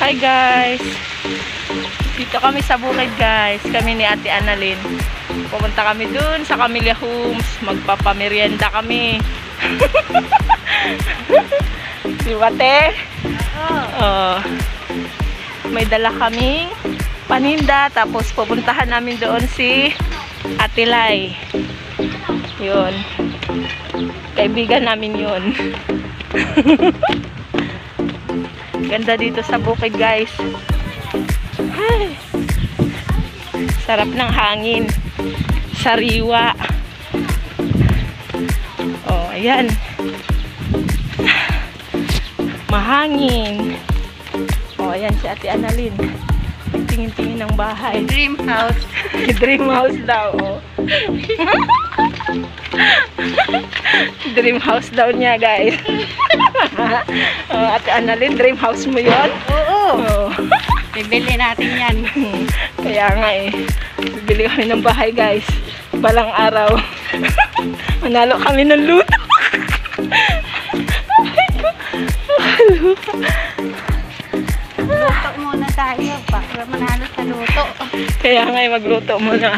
Hi guys! Dito kami sa bukid guys. Kami ni Ate Annalyn. Pupunta kami dun sa Camellia Homes. Magpapamerienda kami. Di ba te? Oo. May dala kaming paninda. Tapos pupuntahan namin doon si Ate Lai. Yun. Kaibigan namin yun. Ganda dito sa bukid guys. Ay, sarap ng hangin. Sariwa. Oh, ayan. Mahangin. Oh, ayan si Ate Annalyn. Tingin-tingin ng bahay. Dream house. Dream house daw. Oh. Dream house daw niya guys. Oh, Ate Annalyn, dream house mo yun? Oo. Oh. Bibili natin yan. Kaya nga eh. Bibili kami ng bahay guys. Balang araw. Manalo kami ng luto. Luto muna tayo para manalo sa luto. Kaya nga eh, magluto muna.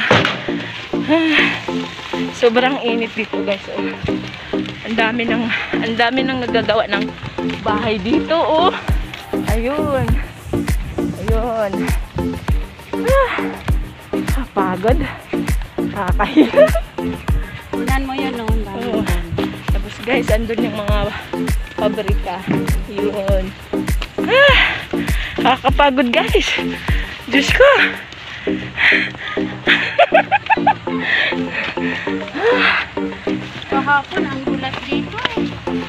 Sobrang init dito guys. Oh. Ang dami nang nagagawa ng bahay dito. Oh. Ayun. Ayun. Pagod. Kakahiya. Unan mo yun noon. Oh. Tapos guys, andun yung mga pabrika. Yun. Kakapagod guys. Diyos ko. Kahapon ang gulat dito eh.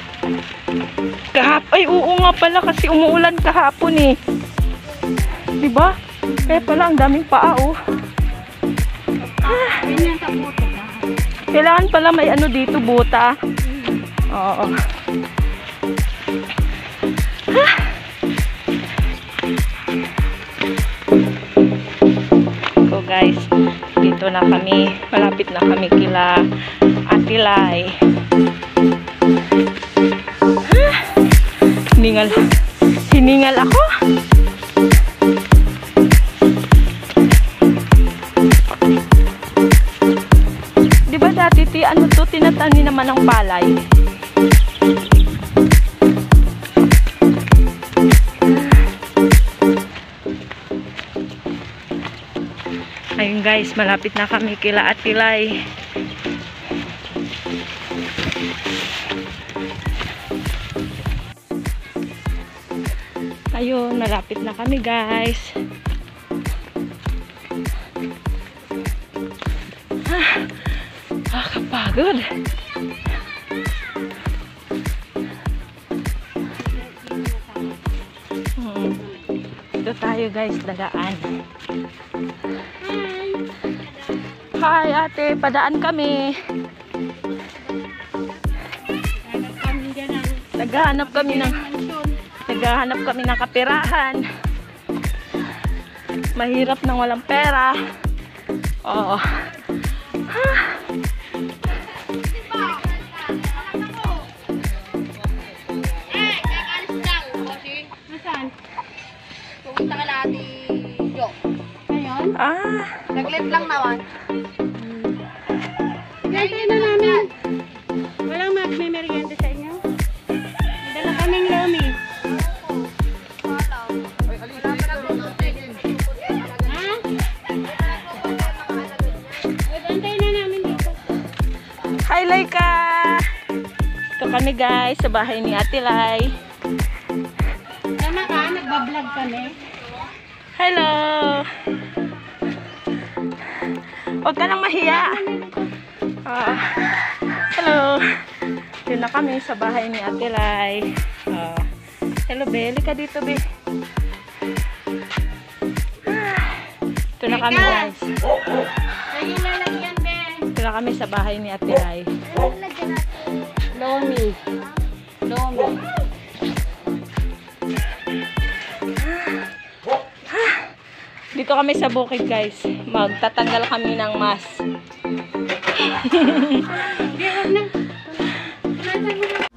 Ay, oo nga pala kasi umuulan kahapon eh. Diba? Kaya pala ang daming paa oh. Ganyan sa puto ba? Kailangan pala may ano dito, buta. Oo. So guys, dito na kami. Malapit na kami kila Ate Lai. Hiningal ako. Di ba dati ano to, tinatani naman ng palay? Ayun guys, malapit na kami kila Ate Lai. Ayun, malapit na kami guys. Kapagod. Ito tayo guys, dagaan. Hi ate, padaan kami. Naghahanap kami ng kapirahan. Mahirap nang walang pera. Oo. Pumunta ka natin Jo. Ngayon? Naglit lang naman. Gantay na namin. Walang magme-merienda sa inyo? Dala kaming lomi. Gantay na namin dito. Hi Laika! Ito kami guys sa bahay ni Ate Lai. Tama ka, nagbablog kami. Hello! Huwag ka nang mahiya. Hello! Ito na kami sa bahay ni Ate Lai. Hello, Be. Lika dito, Be. Ito na kami, guys. Lagi lalagyan, Be. Ito na kami sa bahay ni Ate Lai. Lomi. Lomi. Dito kami sa bukid, guys. Magtatanggal kami ng mas. Hindi, huwag na.